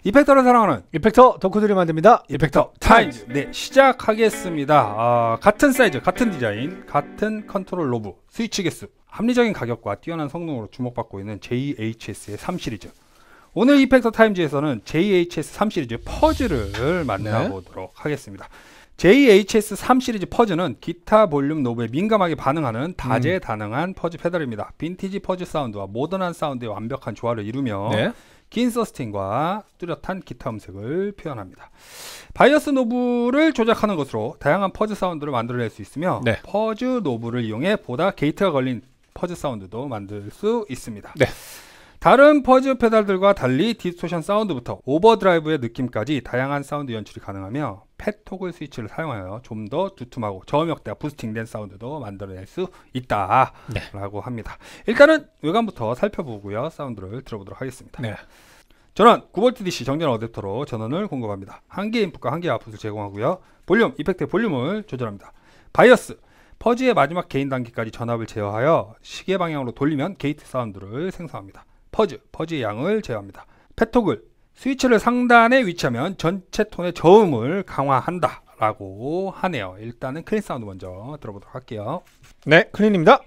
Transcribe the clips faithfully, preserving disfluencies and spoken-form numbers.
이펙터를 사랑하는 이펙터 덕후들이 만듭니다. 이펙터 타임즈. 네, 시작하겠습니다. 아, 같은 사이즈, 같은 디자인, 같은 컨트롤 로브, 스위치 개수, 합리적인 가격과 뛰어난 성능으로 주목받고 있는 제이에이치에스의 삼 시리즈. 오늘 이펙터 타임즈에서는 제이에이치에스 삼 시리즈 퍼즐을 만나보도록 네. 하겠습니다. 제이에이치에스 삼 시리즈 퍼즐은 기타 볼륨 노브에 민감하게 반응하는 다재다능한 음. 퍼즐 페달입니다. 빈티지 퍼즐 사운드와 모던한 사운드의 완벽한 조화를 이루며 네. 긴 서스틴과 뚜렷한 기타 음색을 표현합니다. 바이어스 노브를 조작하는 것으로 다양한 퍼즐 사운드를 만들어낼 수 있으며 네. 퍼즐 노브를 이용해 보다 게이트가 걸린 퍼즐 사운드도 만들 수 있습니다. 네. 다른 퍼즐 페달들과 달리 디스토션 사운드부터 오버드라이브의 느낌까지 다양한 사운드 연출이 가능하며 팻 토글 스위치를 사용하여 좀 더 두툼하고 저음역대가 부스팅된 사운드도 만들어낼 수 있다 네. 라고 합니다. 일단은 외관부터 살펴보고요. 사운드를 들어보도록 하겠습니다. 네. 전원 구 볼트 디씨 정전 어댑터로 전원을 공급합니다. 한 개의 인풋과 한 개의 아웃풋을 제공하고요. 볼륨, 이펙트의 볼륨을 조절합니다. 바이어스, 퍼즐의 마지막 게인 단계까지 전압을 제어하여 시계 방향으로 돌리면 게이트 사운드를 생성합니다. 퍼즐, 퍼즐의 양을 제어합니다. 팻토글, 스위치를 상단에 위치하면 전체 톤의 저음을 강화한다 라고 하네요. 일단은 클린 사운드 먼저 들어보도록 할게요. 네, 클린입니다.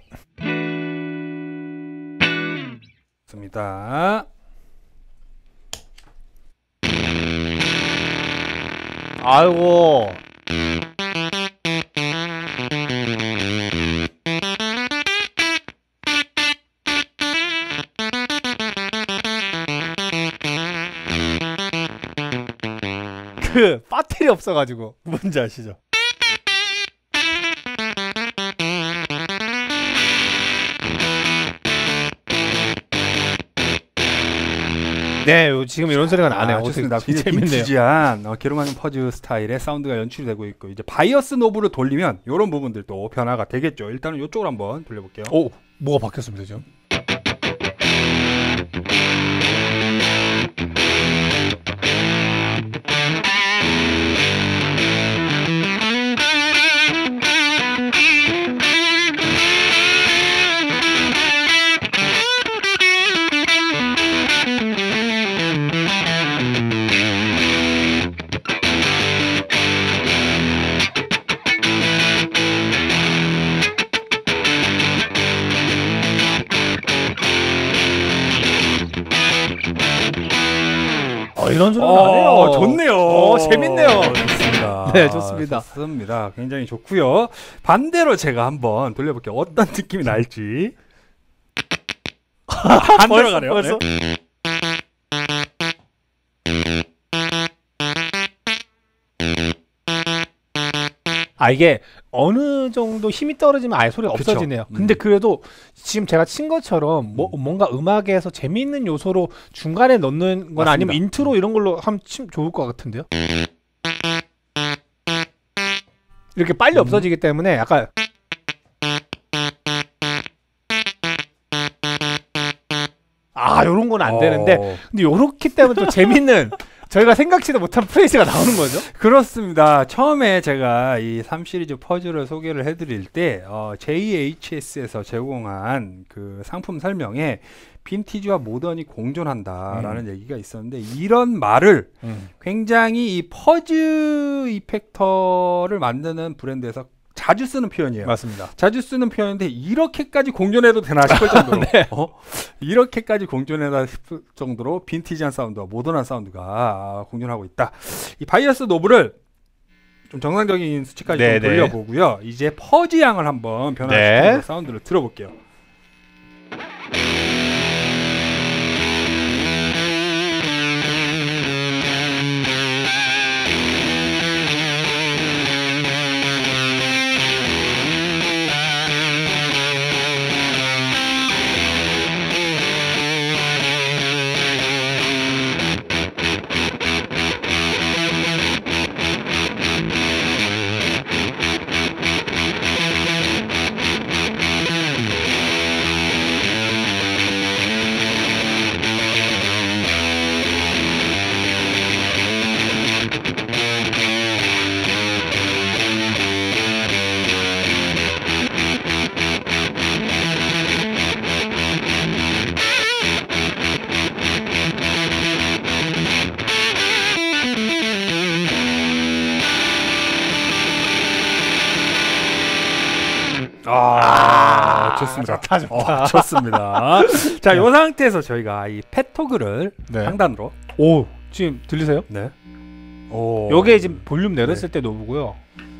좋습니다. 아이고 그 배터리 없어가지고 뭔지 아시죠? 네, 지금 이런 소리가 나네요. 아, 좋습니다. 빈티지한 어, 게르마늄 퍼즐 스타일의 사운드가 연출이 되고 있고 이제 바이어스 노브를 돌리면 이런 부분들도 변화가 되겠죠. 일단은 이쪽으로 한번 돌려볼게요. 오, 뭐가 바뀌었습니다 지금? 어, 이런 소리가 나네요. 좋네요. 어, 재밌네요. 좋습니다. 네, 좋습니다. 좋습니다. 굉장히 좋고요. 반대로 제가 한번 돌려볼게요. 어떤 느낌이 날지. 안 벌써, 들어가네요. 벌써? 네. 아, 이게 어느 정도 힘이 떨어지면 아예 소리가 그쵸. 없어지네요. 음. 근데 그래도 지금 제가 친 것처럼 뭐, 뭔가 음악에서 재미있는 요소로 중간에 넣는 건 맞습니다. 아니면 인트로 이런 걸로 하면 참 좋을 것 같은데요. 이렇게 빨리 음. 없어지기 때문에 약간 아, 요런 건 안 어. 되는데 근데 요렇기 때문에 또 재밌는 저희가 생각지도 못한 프레이즈가 나오는 거죠? 그렇습니다. 처음에 제가 이 삼 시리즈 퍼즐을 소개를 해드릴 때 어, 제이에이치에스에서 제공한 그 상품 설명에 빈티지와 모던이 공존한다라는 음. 얘기가 있었는데 이런 말을 음. 굉장히 이 퍼즐 이펙터를 만드는 브랜드에서 자주 쓰는 표현이에요. 맞습니다. 자주 쓰는 표현인데 이렇게까지 공존해도 되나 싶을 정도로 네. 어? 이렇게까지 공존해다 싶을 정도로 빈티지한 사운드와 모던한 사운드가 공존하고 있다. 이 바이어스 노브를 좀 정상적인 수치까지 좀 돌려보고요. 이제 퍼즐 양을 한번 변화시키는 네. 사운드를 들어볼게요. 아, 좋습니다. 좋다, 좋다. 어, 좋습니다. 자, 이 상태에서 저희가 이 펫토그를 네. 상단으로. 오, 지금 들리세요? 네. 오. 요게 지금 볼륨 내렸을 때 노브고요.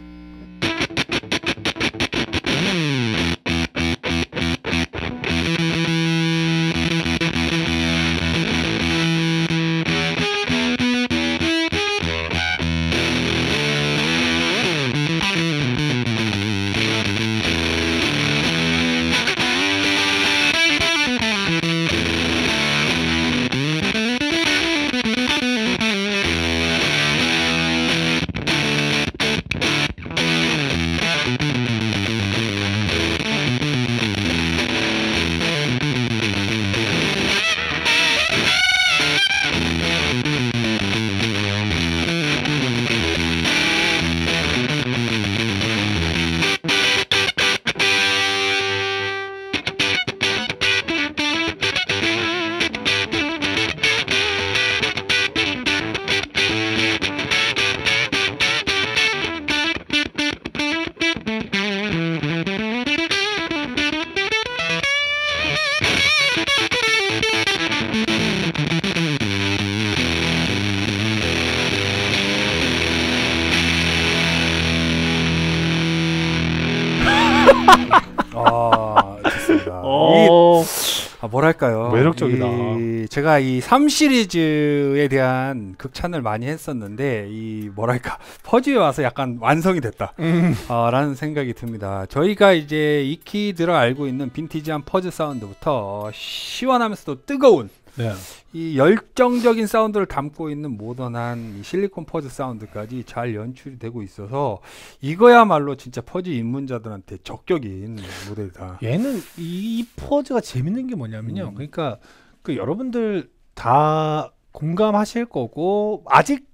아, 좋습니다. 어... 이, 아, 뭐랄까요? 매력적이다. 이, 제가 이 삼 시리즈에 대한 극찬을 많이 했었는데 이 뭐랄까 퍼즈에 와서 약간 완성이 됐다. 음. 어, 라는 생각이 듭니다. 저희가 이제 익히 들어 알고 있는 빈티지한 퍼즈 사운드부터 시원하면서도 뜨거운 네. 이 열정적인 사운드를 담고 있는 모던한 이 실리콘 퍼즈 사운드까지 잘 연출이 되고 있어서 이거야말로 진짜 퍼즈 입문자들한테 적격인 모델이다. 얘는 이 퍼즈가 재밌는 게 뭐냐면요. 음. 그러니까 그 여러분들 다 공감하실 거고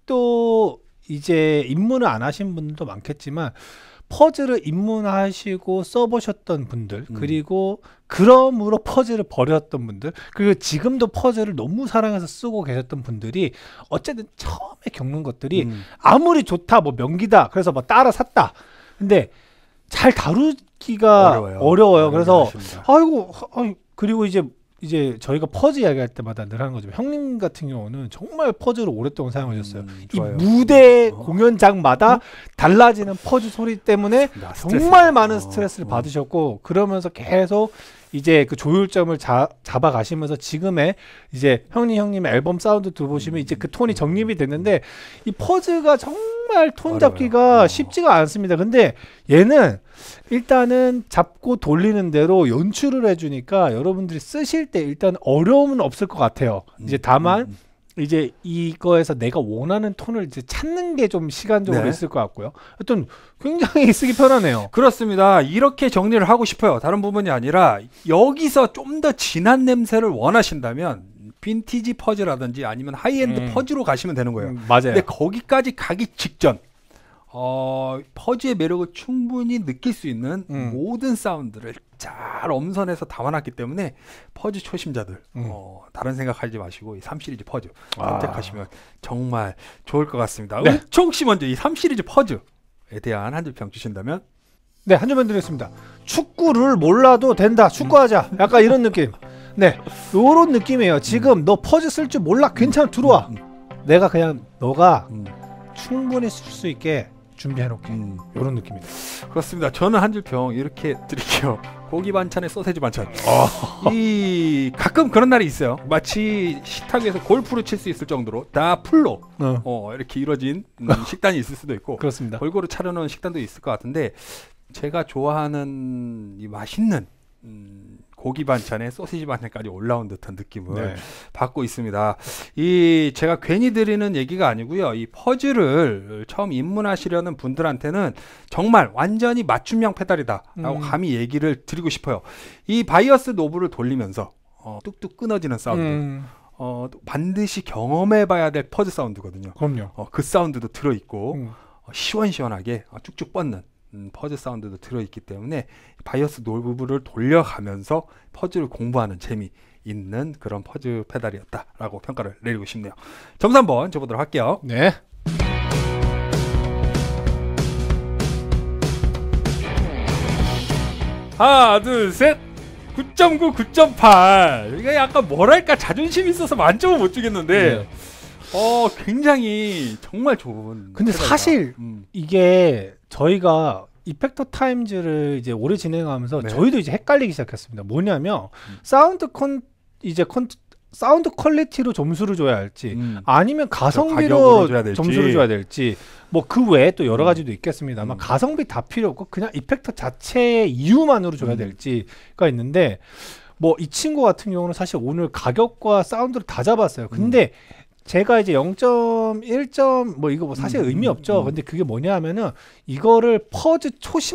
아직도 이제 입문을 안 하신 분들도 많겠지만 퍼즈를 입문하시고 써보셨던 분들 음. 그리고 그러므로 퍼즈를 버렸던 분들 그리고 지금도 퍼즈를 너무 사랑해서 쓰고 계셨던 분들이 어쨌든 처음에 겪는 것들이 음. 아무리 좋다 뭐 명기다 그래서 뭐 따라 샀다 근데 잘 다루기가 어려워요. 어려워요. 그래서 아쉽니다. 아이고 아이, 그리고 이제 이제 저희가 퍼즈 이야기할 때마다 늘 하는 거죠. 형님 같은 경우는 정말 퍼즈를 오랫동안 사용하셨어요. 음, 이 좋아요. 무대 어. 공연장마다 어? 달라지는 퍼즈 소리 때문에 나 정말 스트레스. 많은 어, 스트레스를 어. 받으셨고 그러면서 계속 이제 그 조율점을 자, 잡아가시면서 지금의 이제 형님 형님의 앨범 사운드 들어보시면 음, 이제 그 톤이 정립이 됐는데 이 퍼즈가 정말 톤 어려워요. 잡기가 어. 쉽지가 않습니다. 근데 얘는 일단은 잡고 돌리는 대로 연출을 해주니까 여러분들이 쓰실 때 일단 어려움은 없을 것 같아요. 이제 다만 음, 음. 이제 이거에서 내가 원하는 톤을 이제 찾는 게 좀 시간적으로 네. 있을 것 같고요. 하여튼 굉장히 쓰기 편하네요. 그렇습니다. 이렇게 정리를 하고 싶어요. 다른 부분이 아니라 여기서 좀 더 진한 냄새를 원하신다면 빈티지 퍼즈라든지 아니면 하이엔드 음. 퍼즈로 가시면 되는 거예요. 음, 맞아요. 근데 거기까지 가기 직전 어, 퍼즈의 매력을 충분히 느낄 수 있는 음. 모든 사운드를 잘 엄선해서 담아놨기 때문에 퍼즈 초심자들 음. 어, 다른 생각하지 마시고 이 삼 시리즈 퍼즈 아. 선택하시면 정말 좋을 것 같습니다. 네. 은총 씨 먼저 이 삼 시리즈 퍼즈에 대한 한 줄 평 주신다면? 네, 한 줄만 드리겠습니다. 축구를 몰라도 된다. 축구하자. 약간 이런 느낌. 네, 요런 느낌이에요. 지금 너 퍼즈 쓸 줄 몰라. 괜찮아. 들어와. 음, 내가 그냥 너가 음, 충분히 쓸 수 있게 준비해놓게. 음. 요런 느낌입니다. 그렇습니다. 저는 한 줄 평 이렇게 드릴게요. 고기 반찬에 소세지 반찬. 어. 이 가끔 그런 날이 있어요. 마치 식탁 위에서 골프를 칠 수 있을 정도로 다 풀로 어, 어, 이렇게 이루어진 음, 식단이 있을 수도 있고 그렇습니다. 골고루 차려놓은 식단도 있을 것 같은데 제가 좋아하는 이 맛있는 음, 고기 반찬에 소시지 반찬까지 올라온 듯한 느낌을 네. 받고 있습니다. 이 제가 괜히 드리는 얘기가 아니고요. 이 퍼즐을 처음 입문하시려는 분들한테는 정말 완전히 맞춤형 페달이다라고 음. 감히 얘기를 드리고 싶어요. 이 바이어스 노브를 돌리면서 어, 뚝뚝 끊어지는 사운드, 음, 어, 또 반드시 경험해봐야 될 퍼즐 사운드거든요. 그럼요. 어, 그 사운드도 들어있고 음. 어, 시원시원하게 어, 쭉쭉 뻗는 음, 퍼즐 사운드도 들어있기 때문에 바이어스 노브를 돌려가면서 퍼즐을 공부하는 재미 있는 그런 퍼즐 페달이었다라고 평가를 내리고 싶네요. 점수 한번 줘보도록 할게요. 네. 하나 둘 셋 구 점 구, 구 점 팔. 이게 약간 뭐랄까 자존심이 있어서 만점을 못 주겠는데 네. 어 굉장히 정말 좋은. 근데 페달이다. 사실 음. 이게 저희가 이펙터 타임즈를 이제 오래 진행하면서 네. 저희도 이제 헷갈리기 시작했습니다. 뭐냐면 음. 사운드 컨 이제 컨 사운드 퀄리티로 점수를 줘야 할지 음. 아니면 가격으로 가성비로 줘야 될지. 점수를 줘야 될지 뭐 그 외에 또 여러 가지도 있겠습니다만 음. 가성비 다 필요 없고 그냥 이펙터 자체의 이유만으로 줘야 음. 될지가 있는데 뭐 이 친구 같은 경우는 사실 오늘 가격과 사운드를 다 잡았어요. 근데 음. 제가 이제 영 점 일 점 뭐 이거 뭐 사실 음, 의미 음, 없죠. 음. 근데 그게 뭐냐 하면은 이거를 퍼즈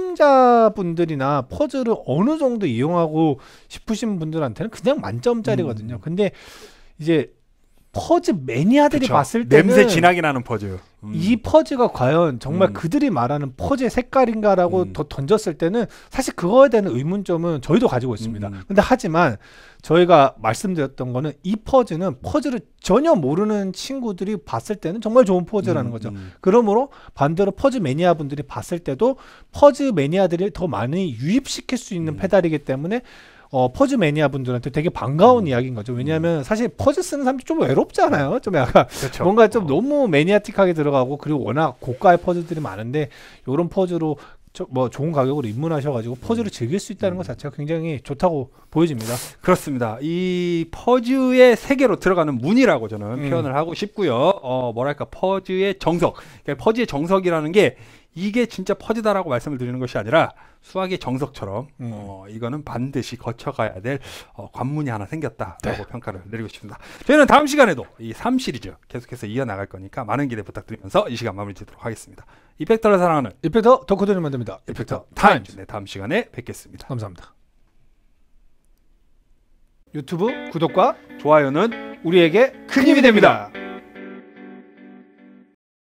초심자분들이나 퍼즈를 어느 정도 이용하고 싶으신 분들한테는 그냥 만점짜리거든요. 음. 근데 이제 퍼즈 매니아들이 그쵸. 봤을 때는 냄새 진하게 나는 퍼즈. 음. 이 퍼즈가 과연 정말 음. 그들이 말하는 퍼즈의 색깔인가라고 음. 더 던졌을 때는 사실 그거에 대한 의문점은 저희도 가지고 있습니다. 음. 근데 하지만 저희가 말씀드렸던 거는 이 퍼즈는 퍼즈를 전혀 모르는 친구들이 봤을 때는 정말 좋은 퍼즈라는 음, 거죠. 음. 그러므로 반대로 퍼즈 매니아 분들이 봤을 때도 퍼즈 매니아들이 더 많이 유입시킬 수 있는 음. 페달이기 때문에 어, 퍼즈 매니아 분들한테 되게 반가운 음. 이야기인 거죠. 왜냐하면 사실 퍼즈 쓰는 사람들이 좀 외롭잖아요. 좀 약간 그렇죠. 뭔가 좀 어. 너무 매니아틱하게 들어가고 그리고 워낙 고가의 퍼즐들이 많은데 이런 퍼즐로 저, 뭐 좋은 가격으로 입문하셔가지고 퍼즐을 즐길 수 있다는 것 자체가 굉장히 좋다고 보여집니다. 그렇습니다. 이 퍼즈의 세계로 들어가는 문이라고 저는 음. 표현을 하고 싶고요. 어, 뭐랄까 퍼즈의 정석. 그러니까 퍼즈의 정석이라는 게 이게 진짜 퍼즈다라고 말씀을 드리는 것이 아니라 수학의 정석처럼 음. 어, 이거는 반드시 거쳐가야 될 어, 관문이 하나 생겼다라고 네. 평가를 내리고 싶습니다. 저희는 다음 시간에도 이 삼 시리즈 계속해서 이어나갈 거니까 많은 기대 부탁드리면서 이 시간 마무리 짓도록 하겠습니다. 이펙터를 사랑하는 이펙터 덕후들이 만듭니다. 이펙터 타임즈. 네, 다음 시간에 뵙겠습니다. 감사합니다. 유튜브 구독과 좋아요는 우리에게 큰 힘이 됩니다.